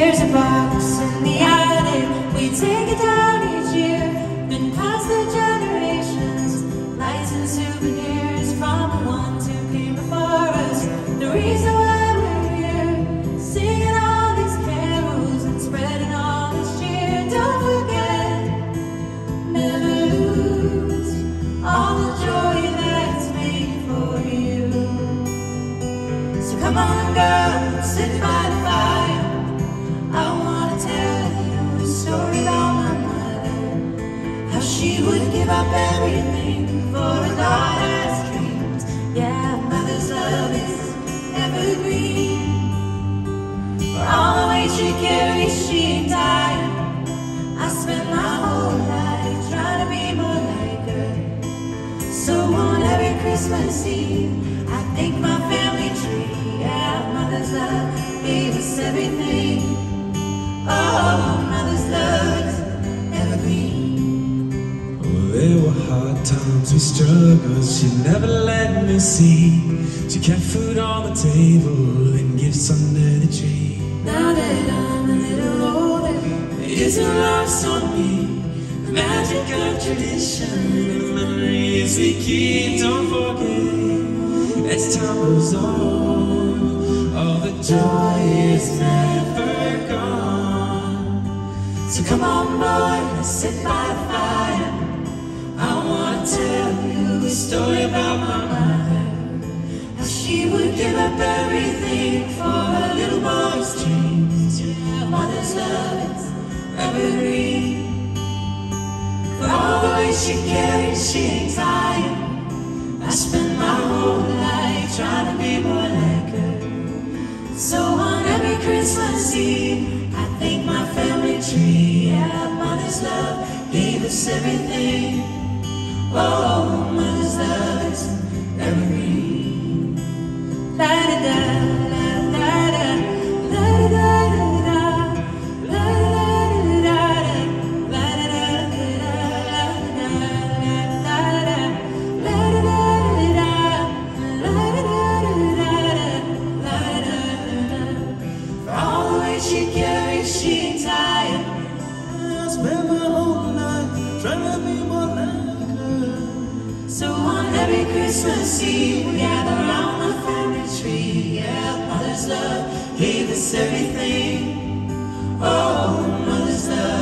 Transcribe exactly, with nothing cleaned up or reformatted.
There's a box in the attic, we take it down each year. Been past the generations, lights and souvenirs from the ones who came before us. The reason why we're here, singing all these carols and spreading all this cheer. Don't forget, never lose all the joy that's made for you. So come on girl, sit by the fire. I wanna tell you a story about my mother, how she would give up everything for a daughter's dreams. Yeah, mother's love is evergreen. For all the weight she carries, she ain't tired. I spent my whole life trying to be more like her. So on every Christmas Eve, I thank my family tree. Yeah, mother's love gave us everything. Oh, mother's love is evergreen. Oh, there were hard times, we struggled, she never let me see. She kept food on the table and gifts under the tree. Now that I'm a little older, it's a lost on me, the magic of tradition, the memories we keep, don't forget. As time goes on, all the joy is never gone. So come on boy, let's sit by the fire. I wanna tell you a story about my mother, how she would give up everything for her little boy's dreams. Yeah, mother's love is evergreen. For all the way she carries, she ain't tired. I spent my whole life trying to be more like her. So on every Christmas Eve, I thank my family tree. Yeah, mother's love gave us everything. Oh, mother's love is evergreen. La da da, la da da, la da da da, la da da da, la da da da, la da da da, la da da da. For all the way she carries, she ain't tired. I spent my whole life trying to be more like her. So on every Christmas Eve, we gather around the family tree. Yeah, mother's love gave us everything. Oh, mother's love.